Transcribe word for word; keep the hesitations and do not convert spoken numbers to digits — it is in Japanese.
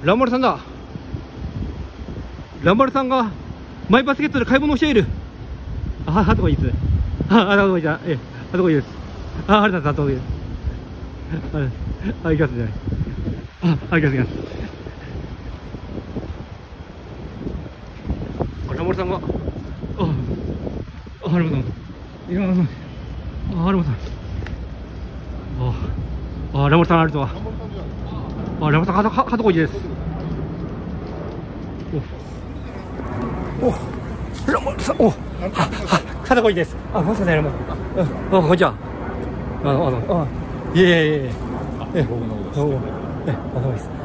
ランバルさんだ。ランバルさんがマイバスケットで買い物をしている。あ、あそこいいです。あ、あそこいいだ。え、あそこいいです。あ、あれだ、あそこいいです。あ、行きますじゃない。あ、あ、行きます行きます。あ、ランバルさんが。あ、あ、ハルモさん。いや、あ、ハルモさん。あ、あ、ランバルさんあるとは。あ、ランバルさん、は、は、はとこいいです。お、お、ランバルさん、お、は、は、はとこいいです。あ、ごめんなさい、ランバルさん。あ、こんにちは。あの、あの、あ、いえいえいえ。え、僕のことです。え、あ、そうです。